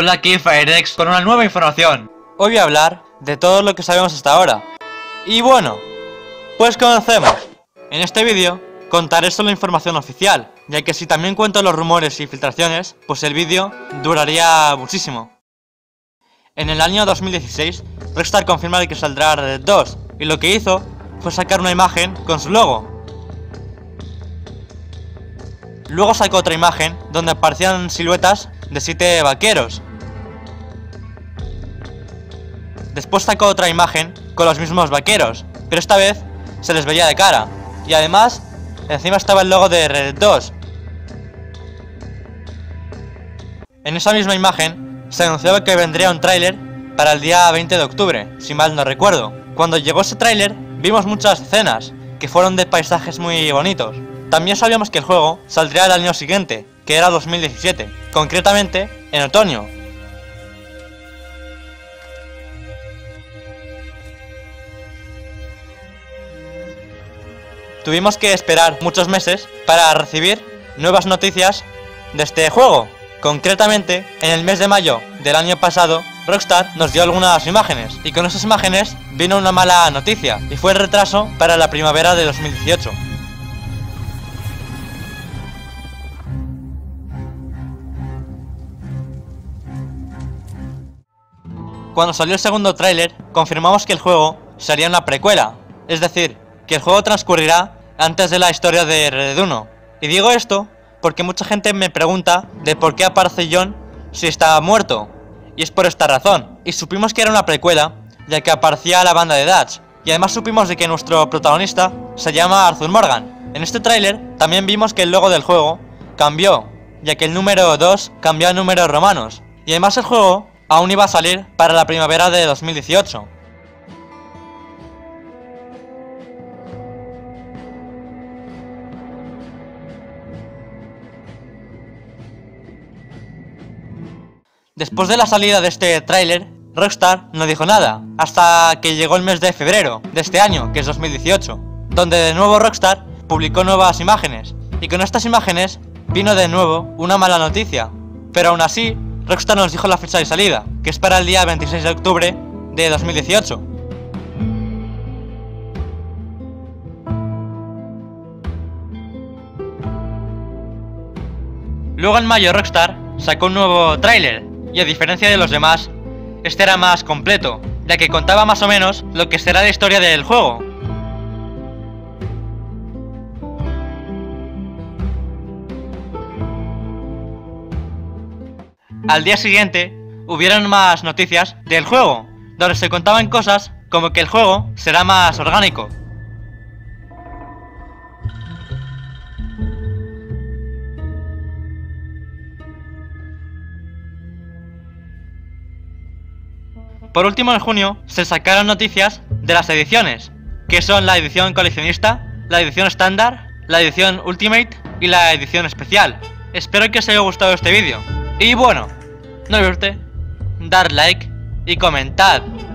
Hola, aquí Firex con una nueva información. Hoy voy a hablar de todo lo que sabemos hasta ahora. Y bueno, pues comencemos. En este vídeo contaré solo información oficial, ya que si también cuento los rumores y filtraciones, pues el vídeo duraría muchísimo. En el año 2016, Rockstar confirma que saldrá Red Dead 2, y lo que hizo fue sacar una imagen con su logo. Luego sacó otra imagen donde aparecían siluetas de 7 vaqueros. Después sacó otra imagen con los mismos vaqueros, pero esta vez se les veía de cara. Y además, encima estaba el logo de Red Dead 2. En esa misma imagen se anunciaba que vendría un tráiler para el día 20 de octubre, si mal no recuerdo. Cuando llegó ese tráiler, vimos muchas escenas, que fueron de paisajes muy bonitos. También sabíamos que el juego saldría el año siguiente, que era 2017, concretamente en otoño. Tuvimos que esperar muchos meses para recibir nuevas noticias de este juego. Concretamente, en el mes de mayo del año pasado, Rockstar nos dio algunas imágenes, y con esas imágenes vino una mala noticia, y fue el retraso para la primavera de 2018. Cuando salió el segundo tráiler, confirmamos que el juego sería una precuela, es decir, que el juego transcurrirá antes de la historia de Red Dead 1. Y digo esto porque mucha gente me pregunta de por qué aparece John si está muerto, y es por esta razón. Y supimos que era una precuela, ya que aparecía la banda de Dutch, y además supimos de que nuestro protagonista se llama Arthur Morgan. En este tráiler también vimos que el logo del juego cambió, ya que el número 2 cambió a números romanos, y además el juego aún iba a salir para la primavera de 2018. Después de la salida de este tráiler, Rockstar no dijo nada, hasta que llegó el mes de febrero de este año, que es 2018, donde de nuevo Rockstar publicó nuevas imágenes, y con estas imágenes vino de nuevo una mala noticia. Pero aún así, Rockstar nos dijo la fecha de salida, que es para el día 26 de octubre de 2018. Luego en mayo Rockstar sacó un nuevo tráiler, y a diferencia de los demás, este era más completo, ya que contaba más o menos lo que será la historia del juego. Al día siguiente, hubieron más noticias del juego, donde se contaban cosas como que el juego será más orgánico. Por último, en junio se sacaron noticias de las ediciones, que son la edición coleccionista, la edición estándar, la edición Ultimate y la edición especial. Espero que os haya gustado este vídeo. Y bueno, no olvidéis dar like y comentad.